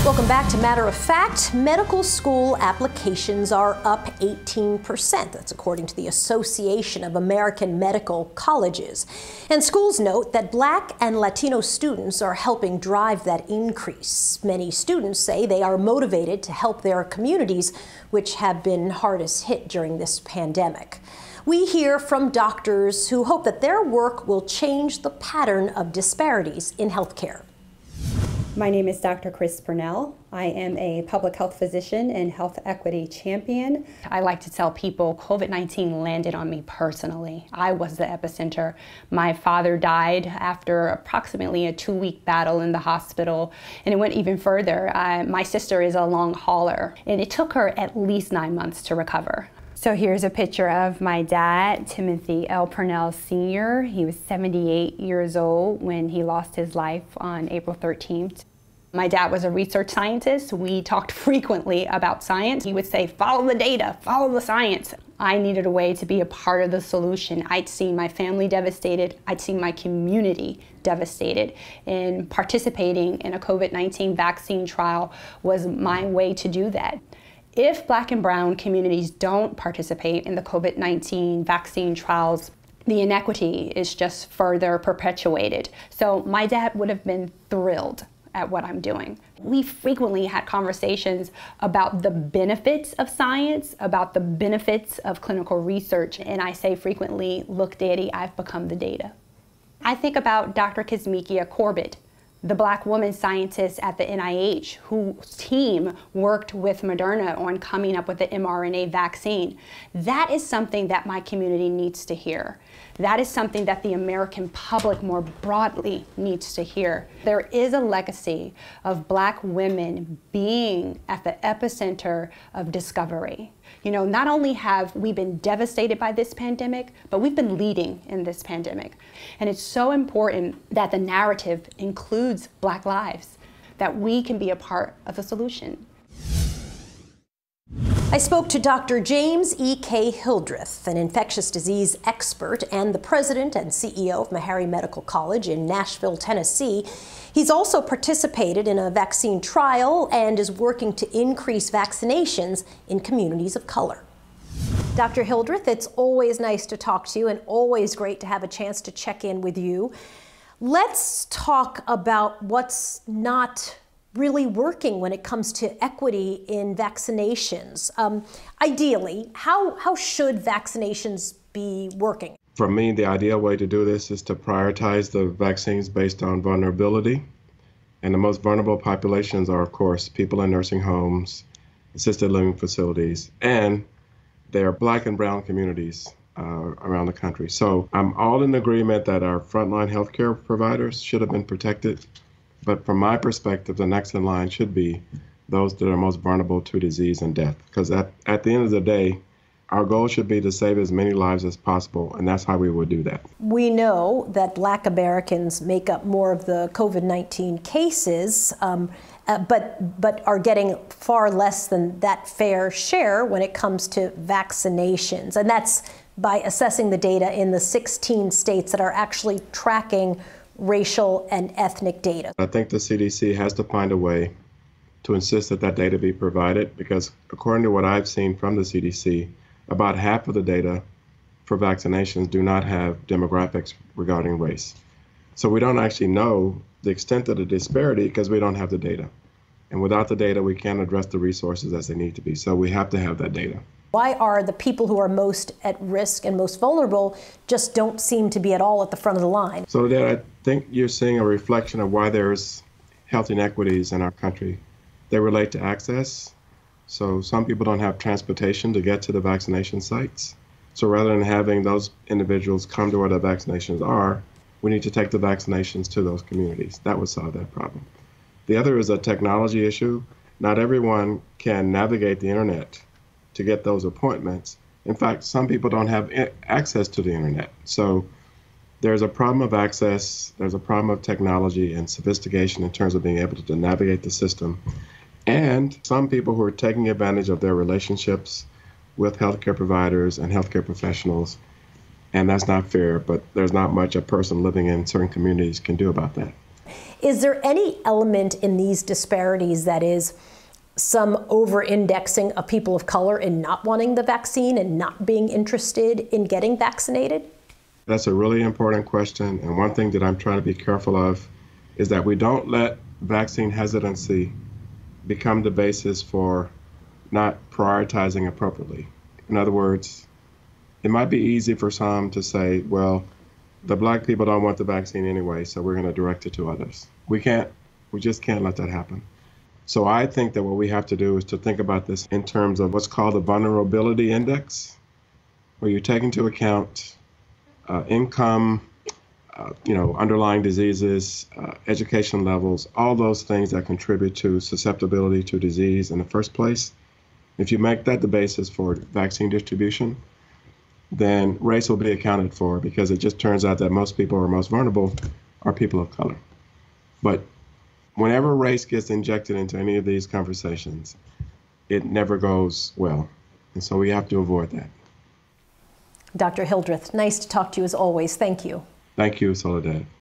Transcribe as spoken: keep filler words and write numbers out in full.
Welcome back to Matter of Fact. Medical school applications are up eighteen percent. That's according to the Association of American Medical Colleges. And schools note that Black and Latino students are helping drive that increase. Many students say they are motivated to help their communities, which have been hardest hit during this pandemic. We hear from doctors who hope that their work will change the pattern of disparities in healthcare. My name is Doctor Chris Pernell. I am a public health physician and health equity champion. I like to tell people COVID nineteen landed on me personally. I was the epicenter. My father died after approximately a two-week battle in the hospital, and it went even further. Uh, my sister is a long hauler, and it took her at least nine months to recover. So here's a picture of my dad, Timothy L. Pernell Senior He was seventy-eight years old when he lost his life on April thirteenth. My dad was a research scientist. We talked frequently about science. He would say, follow the data, follow the science. I needed a way to be a part of the solution. I'd seen my family devastated. I'd seen my community devastated. And participating in a COVID nineteen vaccine trial was my way to do that. If Black and brown communities don't participate in the COVID nineteen vaccine trials, the inequity is just further perpetuated. So my dad would have been thrilled at what I'm doing. We frequently had conversations about the benefits of science, about the benefits of clinical research, and I say frequently, look, Daddy, I've become the data. I think about Doctor Kizzmekia Corbett, the Black woman scientist at the N I H whose team worked with Moderna on coming up with the mRNA vaccine. That is something that my community needs to hear. That is something that the American public more broadly needs to hear. There is a legacy of Black women being at the epicenter of discovery. You know, not only have we been devastated by this pandemic, but we've been leading in this pandemic. And it's so important that the narrative includes Black lives, that we can be a part of the solution. I spoke to Doctor James E K Hildreth, an infectious disease expert and the president and C E O of Meharry Medical College in Nashville, Tennessee. He's also participated in a vaccine trial and is working to increase vaccinations in communities of color. Doctor Hildreth, it's always nice to talk to you and always great to have a chance to check in with you. Let's talk about what's not really working when it comes to equity in vaccinations. Um, ideally, how, how should vaccinations be working? For me, the ideal way to do this is to prioritize the vaccines based on vulnerability. And the most vulnerable populations are, of course, people in nursing homes, assisted living facilities, and they are Black and brown communities uh, around the country. So I'm all in agreement that our frontline healthcare providers should have been protected. But from my perspective, the next in line should be those that are most vulnerable to disease and death. Because at, at the end of the day, our goal should be to save as many lives as possible, and that's how we would do that. We know that Black Americans make up more of the COVID nineteen cases, um, uh, but, but are getting far less than that fair share when it comes to vaccinations. And that's by assessing the data in the sixteen states that are actually tracking racial and ethnic data. I think the C D C has to find a way to insist that that data be provided, because according to what I've seen from the C D C, about half of the data for vaccinations do not have demographics regarding race. So we don't actually know the extent of the disparity because we don't have the data. And without the data, we can't address the resources as they need to be. So we have to have that data. Why are the people who are most at risk and most vulnerable just don't seem to be at all at the front of the line? So that I think you're seeing a reflection of why there's health inequities in our country. They relate to access. So some people don't have transportation to get to the vaccination sites. So rather than having those individuals come to where the vaccinations are, we need to take the vaccinations to those communities. That would solve that problem. The other is a technology issue. Not everyone can navigate the internet to get those appointments. In fact, some people don't have access to the internet. So there's a problem of access, there's a problem of technology and sophistication in terms of being able to navigate the system. And some people who are taking advantage of their relationships with healthcare providers and healthcare professionals, and that's not fair, but there's not much a person living in certain communities can do about that. Is there any element in these disparities that is some over-indexing of people of color in not wanting the vaccine and not being interested in getting vaccinated? That's a really important question, and one thing that I'm trying to be careful of is that we don't let vaccine hesitancy become the basis for not prioritizing appropriately. In other words, it might be easy for some to say, well, the black people don't want the vaccine anyway, so we're going to direct it to others. We can't, we just can't let that happen. So I think that what we have to do is to think about this in terms of what's called the vulnerability index, where you take into account uh, income, uh, you know, underlying diseases, uh, education levels, all those things that contribute to susceptibility to disease in the first place. If you make that the basis for vaccine distribution, then race will be accounted for, because it just turns out that most people who are most vulnerable are people of color. But whenever race gets injected into any of these conversations, it never goes well. And so we have to avoid that. Doctor Hildreth, nice to talk to you as always. Thank you. Thank you, Soledad.